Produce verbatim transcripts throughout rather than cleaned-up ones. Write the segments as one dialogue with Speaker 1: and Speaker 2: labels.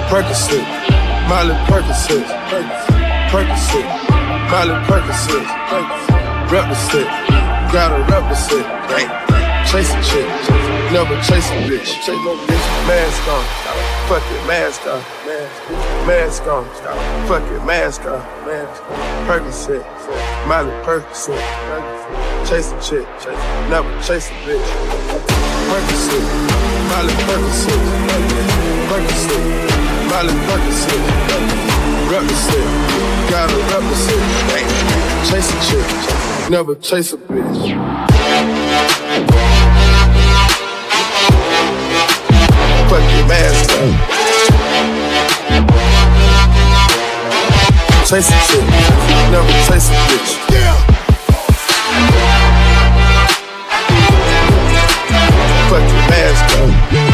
Speaker 1: Percocet, Miley Percocet, Percocet, Miley Percocet, represent, gotta represent. Chase a chick, never chase a bitch. Chase no bitch, mask on, fuck it, mask on, mask on, fuck it, mask on, Percocet, Miley Percocet, chase a chick, never chase a bitch. Percocet, Miley Percocet, Percocet, Miley Percocet, represent, gotta represent. Chase a chick, never chase a bitch. Fuck your mask on. Chase a chick, never chase a bitch. Yeah. Fuck your mask on.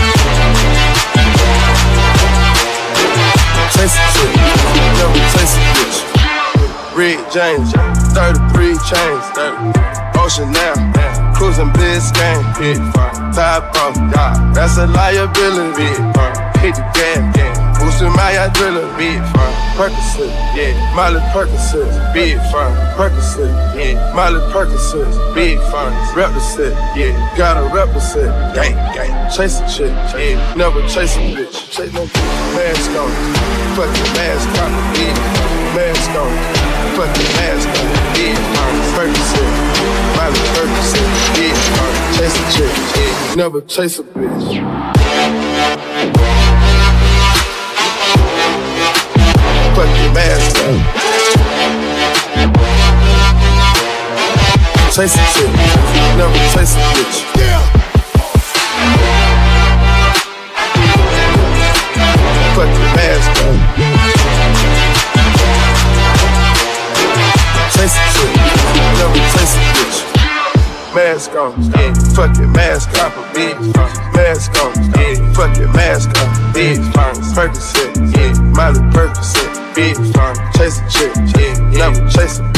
Speaker 1: Chase a chick, never chase a bitch. Red James, thirty-three chains, Ocean now, cruising Biscayne, hit top off, that's a liability. Hit the gas, boosting my adrenaline. Percocet, yeah, Miley Percocet, big fun. Percocet, yeah, Miley Percocet, big fun. Represent, yeah, gotta represent. Gang, gang, chase a chick, yeah, never chase a bitch. Chase no bitch, mask on, fuck your mask on, yeah, mask on, fuck your mask on, yeah. Percocet, Miley Percocet, yeah, chase a chick, yeah, never chase a bitch. Fuck your mask on. Chase a chick, never chase a bitch. Yeah. Fuck your mask on. Chase a chick, never chase a bitch. Mask on, yeah. Fuck your mask on, bitch. Mask on, yeah. Fuck your mask on, bitch. Percocet, yeah. Miley Percocet, bitch. Chase a chick, yeah. Never chase a